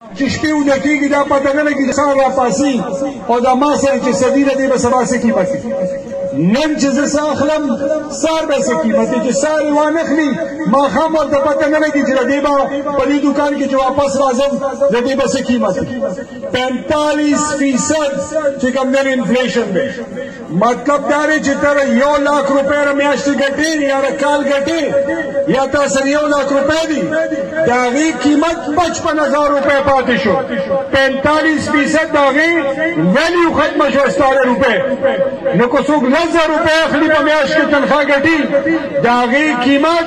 چې شپې وده کېږي دا پته نه لګي چې سهار راپاسي او دا ما سره چې صدي ده دې به سبا څه قیمت نن چې زه څه اخلم سهار به څه قیمت چې سهار یې وانخلي ماښام ورته پته نه لګي چې د دې به په دې دوکان کې چې واپس راځم د دې به څه قیمت 45% چې کوم دی انفلیشن دی مطلب دا دی چې ته 1 लाख روپۍ هره میاشتې ګټې یا کال ګټې یا تا سره 1 लाख روپۍ دي د هغې قیمت 55,000 روپۍ پاتې شو 45% د هغې ویلیو ختمه شوه ستا د روپۍ نو که څوک 10,000 روپۍ اخلي په میاشت کې تنخوا ګټي د هغې قیمت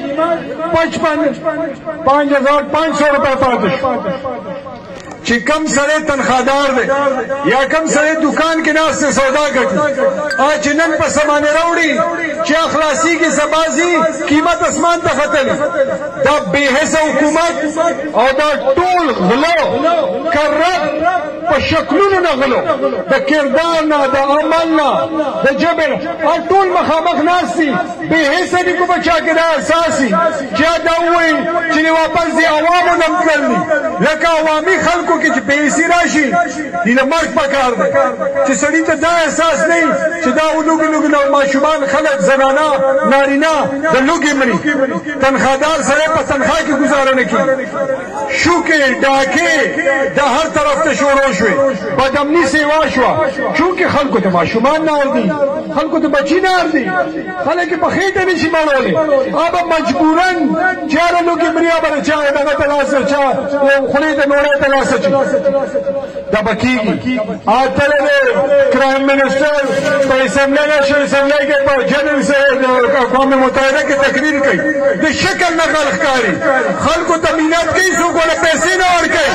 5,500 روپۍ پاتې شو چې کم سره تنخوادار دی یا کم سره دکان کې ناست سودا ګټي چې نن په سمانه راوړي چې اخلاصي کې سبازي قیمت اسمان ته ختلي دا بے حسه حکومت او دا ټول غلو کرب په شکلونو نه غلو د کردار نه د عمل نه د جبر ټول مخامخ ناستي بے حسه دي کو بچا کې دا اساسي چې دا وایي چې واپس دي عوامو نم کړني لکه عوامي خلکو کې چې پیسې راشي دې مرګ پکار دی چې سړی ته دا احساس نه چې دا ولوګي نو ماشومان خلک زنانا نارینه د لوګي مري تنخوادار سره په تنخواه کې گزاره نه کوي شوکې ډاکې د هر طرف ته شروع شوې بدامني سیوا شوه چونکې خلکو ته ماشومان نه اردي خلکو ته بچي نه اردي خلک په خېټه نشي مړولی هغه مجبورا چې هره لوګي مري هغه چا دغه ته لاس چا خولې ته نوړی ته لاس دا به کېږي تله دی کرایم منسټر په اسمبلی نشنل اسمبلی کې په جنرال اقوام متحده کې تقریر کوي د شکل نه غل ښکاري خلکو ته مینت کوي څوک ورته پیسې نه ورکوي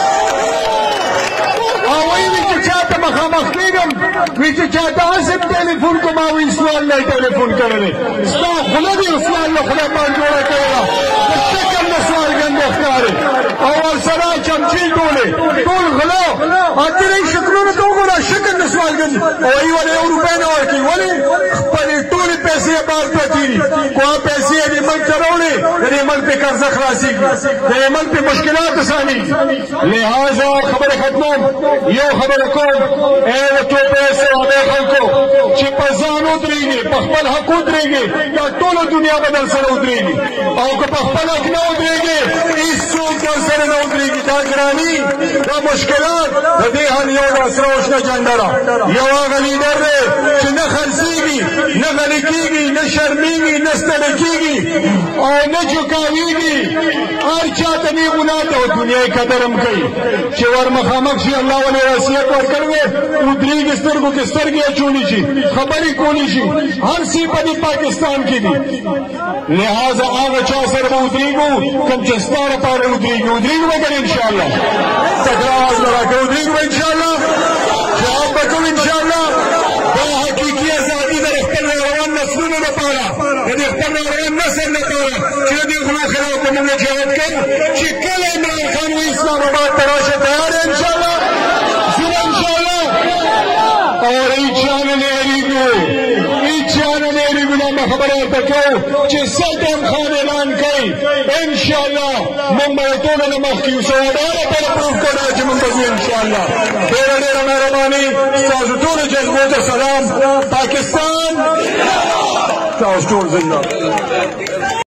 او وایي چې چاته مخامخ کېږم وایي چې چاته هسې ټلیفون کوم او وایي سوال نه ټلیفون کړلی ستا خوله دې سوال له خدای پاک جوړه کړې ده د شکل نه سوالګنده ښکاري او ورسره چمچې ټولې ټول غلو اترې شکلونو ته وګوره شکل د سوالګند او وایي ولې 1 روپۍ نه ورکوي ولې خپلې ټولې پیسې یې بار پرتې دي خو هغه پیسې یې دې ملک ته راوړې د دې ملک پې قرضه خلاصېږي د دې ملک پې مشکلات اسانېږي لہذا خبرې ختموم یو خبره کوم ای د توپې صحابه خلکو چې په ځان ودرېږي په خپل حق ودرېږي دا ټوله دنیا به در سره ودرېږي او که په خپل حق نه ودرېږي هېڅوک در سره نه ودرېږي دا ګراني دا مشکلات د دې حل یو دا سره وشنه جنډه ده یو هغه لیډر دی چې نه خرڅېږي نه غلی کېږي نه شرمېږي نه ستړی کېږي او نه چوکاوېږي هر چا ته نه ګناه ته دنیا یې قدر هم کوي چې ور مخامخ شي الله ولې وصیت ورکړی دی ودرېږي سترګو کې سترګې اچولی شي خبرې کولی شي هر څه په دې پاکستان کې دي لہذا هغه چا سره به ودرېږو کوم چې ستا لپاره ودرېږي ودرېږو به که انشاءالله تکړه اواز به راکړو ودرېږو به انشاءالله جواب به کوو انشاءالله دا حقیقي ازادي د خپل روان نسلونو لپاره د دې خپل روان نسل لپاره چې د دې غلو خلاف به موږ جهاد کوو چې کله عمران خان و اسلام آباد ته راشه تیار یې انشاءالله زه انشاءالله اور هیچا نه هېرېږو هیچا نه هېرېږو دا به خبره ورته کوو چې صدام خان اعلان کوي انشاءالله موږ به د ټولو نه مخکې یو سواداره پره پروف کړی چې موږ به ځو انشاءالله ډېره ډېره مهرباني ستاسو ټولو جذبو ته سلام پاکستان ستاسو ټول زنده